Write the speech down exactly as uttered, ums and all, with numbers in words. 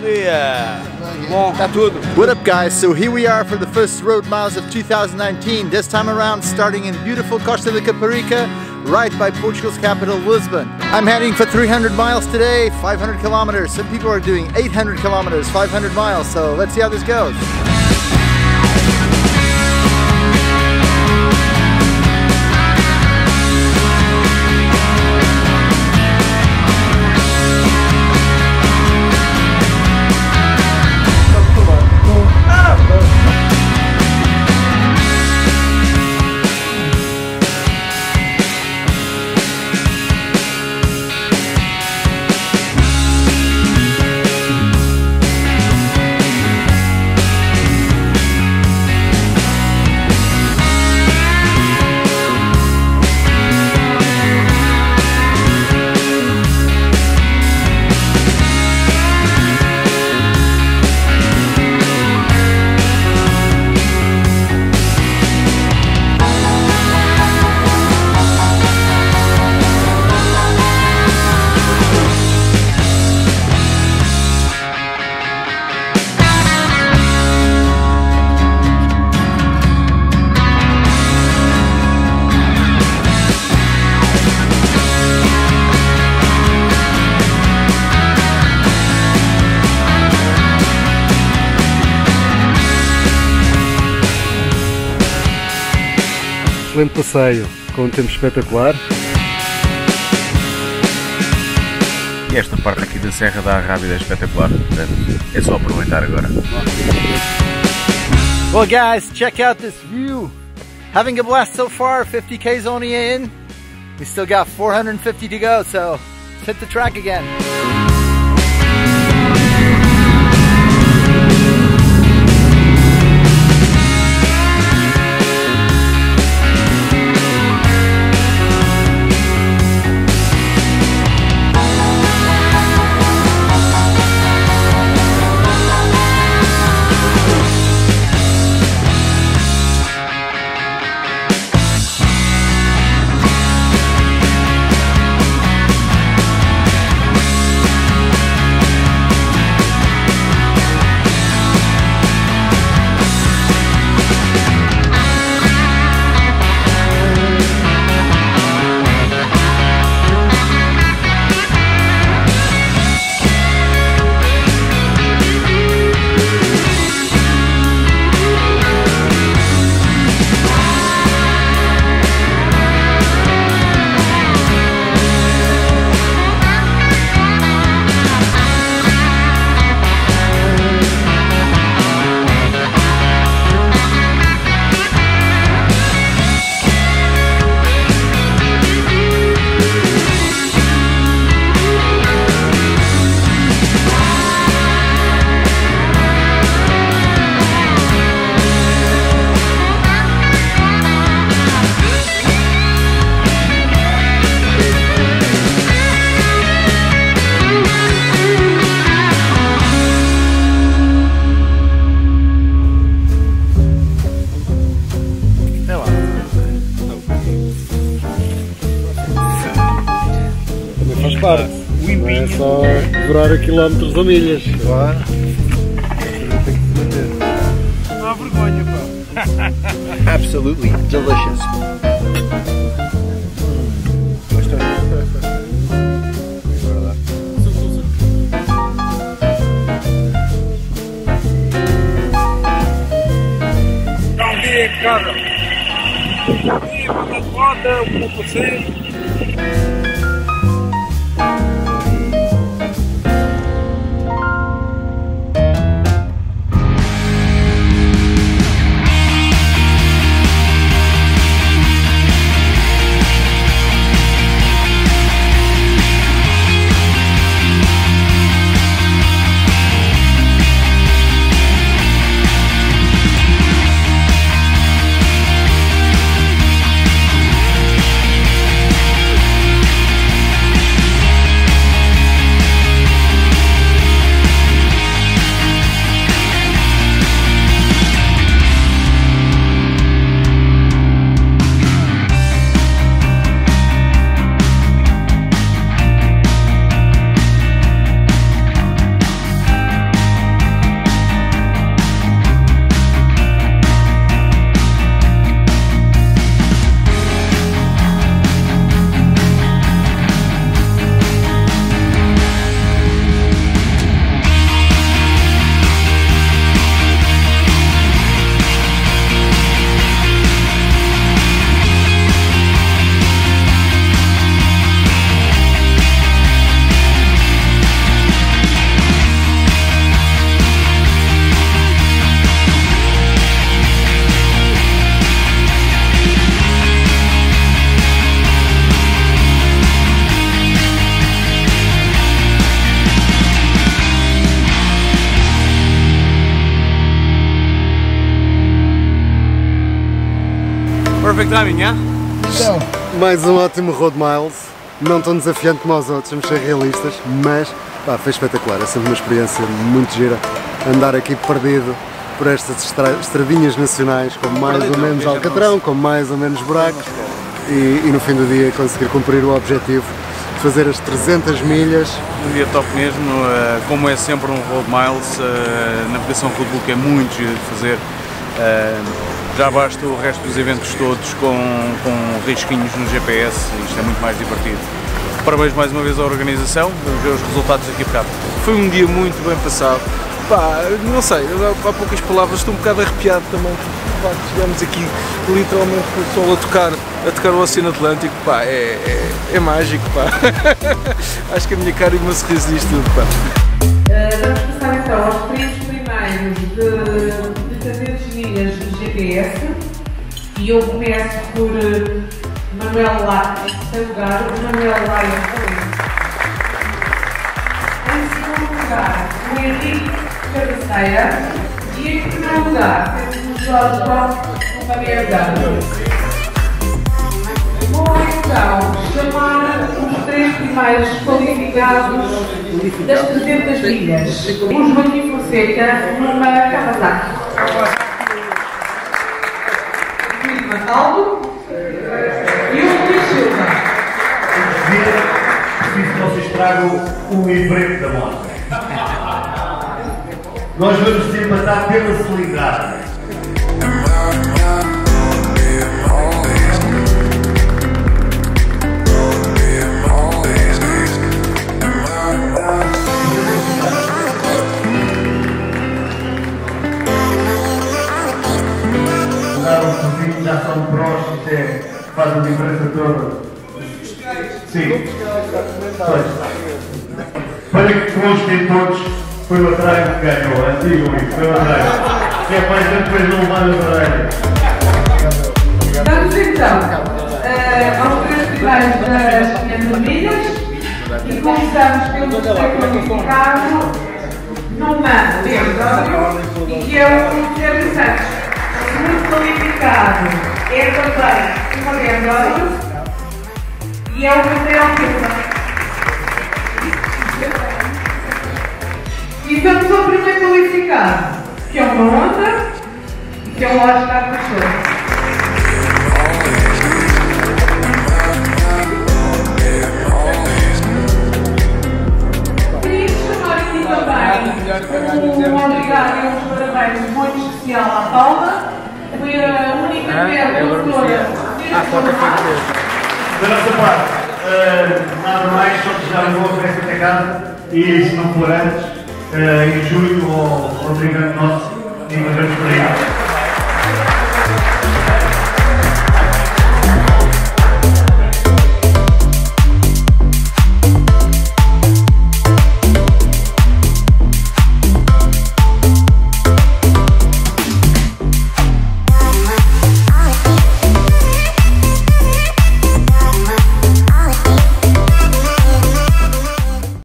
dia! Bom, tá tudo. What up guys, so here we are for the first road miles of two thousand nineteen, this time around starting in beautiful Costa de Caparica, right by Portugal's capital Lisbon. I'm heading for three hundred miles today, five hundred kilometers. Some people are doing eight hundred kilometers, five hundred miles, so let's see how this goes. Excelente passeio, com um tempo espetacular. E esta parte aqui da Serra da Arrábida é espetacular, portanto é só aproveitar agora. Well guys, check out this view. Having a blast so far, fifty K's only in. We still got four hundred fifty to go, so let's hit the track again. Parte. Não é só devorar a quilómetros ou milhas. Claro. Não há vergonha, pá. Absolutely delicious. Dá um dia em casa. Um dia, uma moda, um passeio. perfect timing, yeah? Mais um ótimo Road Miles, não tão desafiante como os outros, vamos ser realistas, mas pá, foi espetacular, é sempre uma experiência muito gira andar aqui perdido por estas estra estradinhas nacionais com mais ou menos alcatrão, com mais ou menos buracos e, e no fim do dia conseguir cumprir o objetivo de fazer as trezentas milhas. Um dia top mesmo, como é sempre um Road Miles, a navegação roadbook é muito giro de fazer. Já basta o resto dos eventos todos com, com risquinhos no G P S, isto é muito mais divertido. Parabéns mais uma vez à organização, vamos ver os resultados aqui a bocado. Foi um dia muito bem passado. Pá, não sei, há poucas palavras, estou um bocado arrepiado também. Pá, chegamos aqui literalmente com o sol a tocar, a tocar o Oceano Atlântico, pá, é, é, é mágico, pá. Acho que a minha cara e o meu sorriso diz tudo, pá. Uh, vamos passar então aos três primeiros de, de trezentas milhas de G P S e eu começo por uh, Manuel Laia, em terceiro lugar, Manuel Laia. Em segundo lugar, o Henrique Cabeceira e em primeiro lugar, temos o Jorge Gomes com Fabiano Galo. Vou então chamar os três primeiros qualificados das trezentas milhas. O Joaquim Fonseca numa Kawasaki. O Luís Mataldo e o Luís Silva. Preciso que vocês tragam o livreto da moto. Nós vamos ter passar pela cilindrada. Os já são prós, isto é, faz a diferença toda. Sim. Pois. Para que constem todos, foi o Atraio que ganhou, antigo isso, foi o Atraio. Que é para a gente depois não levar o Atraio. Vamos então uh, aos três primeiros das quinhentas milhas e começamos pelo terceiro qualificado Numa Teodoro e que é o Sérgio Santos. O segundo qualificado é também uma Teodoro e é o Rafael Silva. E vamos ao primeiro qualificado, que é uma Honda e que é o Oscar Machado. Um obrigado e uns parabéns muito especial à Paula. Foi a única mulher vencedora. Da nossa parte, uh, nada mais, só desejar um bom resto da casa e, se não for antes, uh, em julho ou, ou trinta nosso, e encontramos por aí.